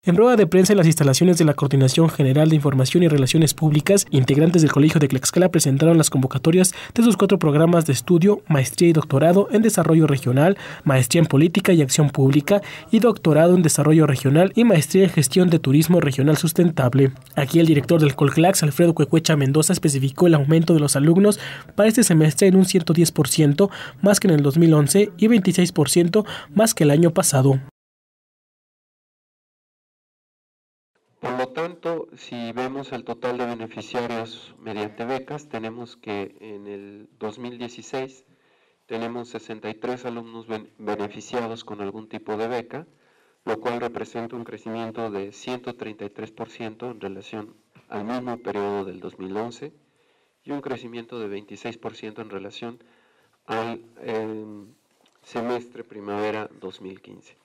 En rueda de prensa en las instalaciones de la Coordinación General de Información y Relaciones Públicas, integrantes del Colegio de Tlaxcala presentaron las convocatorias de sus 4 programas de estudio, maestría y doctorado en Desarrollo Regional, maestría en Política y Acción Pública y doctorado en Desarrollo Regional y maestría en Gestión de Turismo Regional Sustentable. Aquí el director del Colclax, Alfredo Cuecuecha Mendoza, especificó el aumento de los alumnos para este semestre en un 110% más que en el 2011 y 26% más que el año pasado. Por lo tanto, si vemos el total de beneficiarios mediante becas, tenemos que en el 2016 tenemos 63 alumnos beneficiados con algún tipo de beca, lo cual representa un crecimiento de 133% en relación al mismo periodo del 2011 y un crecimiento de 26% en relación al semestre primavera 2015.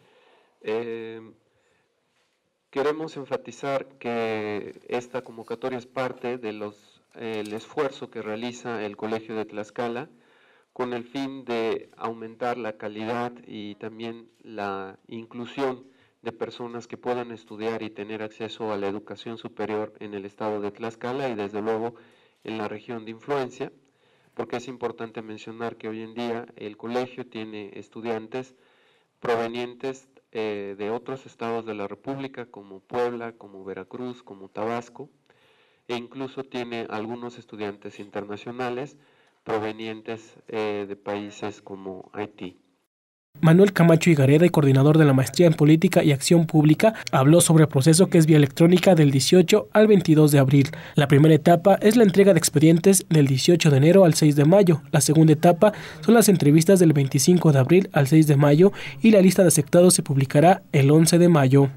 Queremos enfatizar que esta convocatoria es parte de el esfuerzo que realiza el Colegio de Tlaxcala con el fin de aumentar la calidad y también la inclusión de personas que puedan estudiar y tener acceso a la educación superior en el estado de Tlaxcala y desde luego en la región de influencia, porque es importante mencionar que hoy en día el colegio tiene estudiantes provenientes de otros estados de la República, como Puebla, como Veracruz, como Tabasco, e incluso tiene algunos estudiantes internacionales provenientes de países como Haití. Manuel Camacho Higareda, coordinador de la Maestría en Política y Acción Pública, habló sobre el proceso que es vía electrónica del 18 al 22 de abril. La primera etapa es la entrega de expedientes del 18 de enero al 6 de mayo. La segunda etapa son las entrevistas del 25 de abril al 6 de mayo y la lista de aceptados se publicará el 11 de mayo.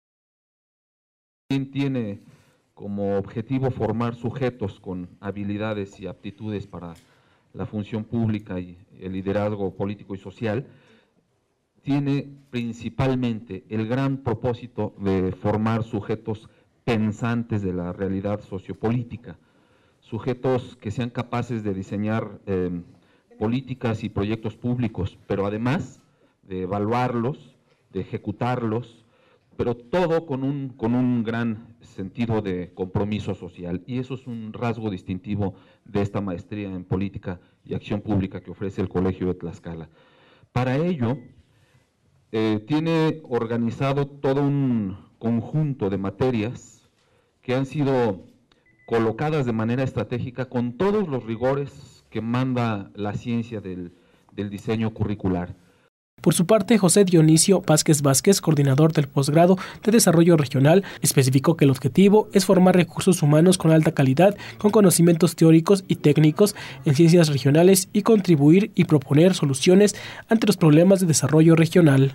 Tiene como objetivo formar sujetos con habilidades y aptitudes para la función pública y el liderazgo político y social. Tiene principalmente el gran propósito de formar sujetos pensantes de la realidad sociopolítica, sujetos que sean capaces de diseñar políticas y proyectos públicos, pero además de evaluarlos, de ejecutarlos, pero todo con un gran sentido de compromiso social. Y eso es un rasgo distintivo de esta maestría en Política y Acción Pública que ofrece el Colegio de Tlaxcala. Para ello, tiene organizado todo un conjunto de materias que han sido colocadas de manera estratégica con todos los rigores que manda la ciencia del diseño curricular. Por su parte, José Dionisio Vázquez, coordinador del posgrado de Desarrollo Regional, especificó que el objetivo es formar recursos humanos con alta calidad, con conocimientos teóricos y técnicos en ciencias regionales y contribuir y proponer soluciones ante los problemas de desarrollo regional.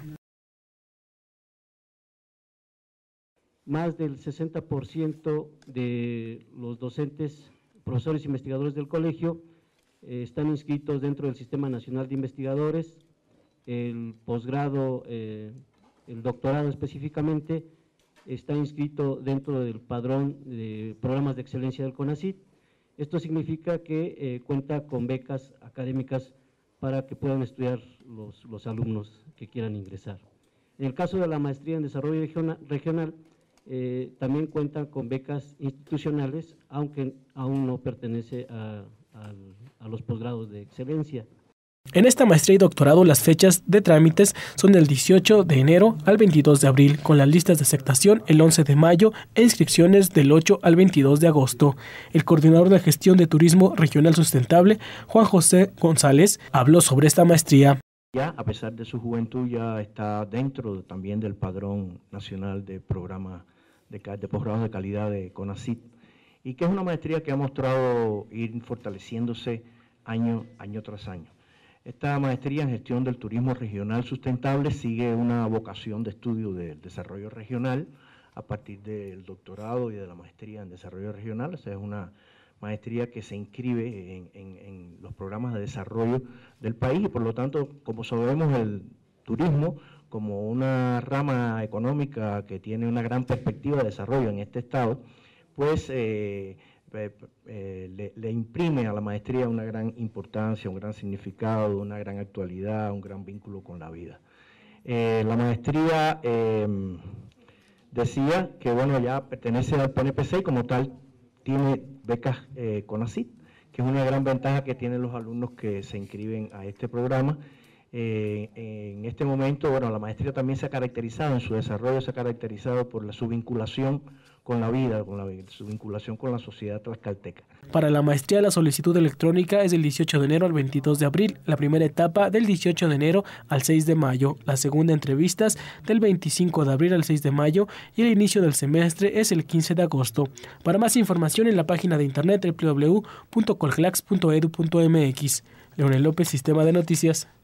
Más del 60% de los docentes, profesores e investigadores del colegio están inscritos dentro del Sistema Nacional de Investigadores. El posgrado, el doctorado específicamente, está inscrito dentro del padrón de programas de excelencia del CONACYT. Esto significa que cuenta con becas académicas para que puedan estudiar los alumnos que quieran ingresar. En el caso de la maestría en desarrollo regional, también cuentan con becas institucionales, aunque aún no pertenece a los posgrados de excelencia. En esta maestría y doctorado las fechas de trámites son del 18 de enero al 22 de abril, con las listas de aceptación el 11 de mayo e inscripciones del 8 al 22 de agosto. El coordinador de gestión de turismo regional sustentable, Juan José González, habló sobre esta maestría. Ya, a pesar de su juventud, ya está dentro también del padrón nacional de programas de posgrados de calidad de CONACYT, y que es una maestría que ha mostrado ir fortaleciéndose año tras año. Esta maestría en gestión del turismo regional sustentable sigue una vocación de estudio del desarrollo regional a partir del doctorado y de la maestría en desarrollo regional. O sea, es una maestría que se inscribe en los programas de desarrollo del país y por lo tanto, como sabemos, el turismo como una rama económica que tiene una gran perspectiva de desarrollo en este estado, pues le imprime a la maestría una gran importancia, un gran significado, una gran actualidad, un gran vínculo con la vida. La maestría decía que bueno, ya pertenece al PNPC y como tal tiene becas CONACYT, que es una gran ventaja que tienen los alumnos que se inscriben a este programa. En este momento, bueno, la maestría también se ha caracterizado, en su desarrollo se ha caracterizado por su vinculación con la vida, su vinculación con la sociedad tlaxcalteca. Para la maestría, la solicitud electrónica es del 18 de enero al 22 de abril, la primera etapa del 18 de enero al 6 de mayo, la segunda entrevistas del 25 de abril al 6 de mayo y el inicio del semestre es el 15 de agosto. Para más información en la página de internet www.colclax.edu.mx. Leonel López, Sistema de Noticias.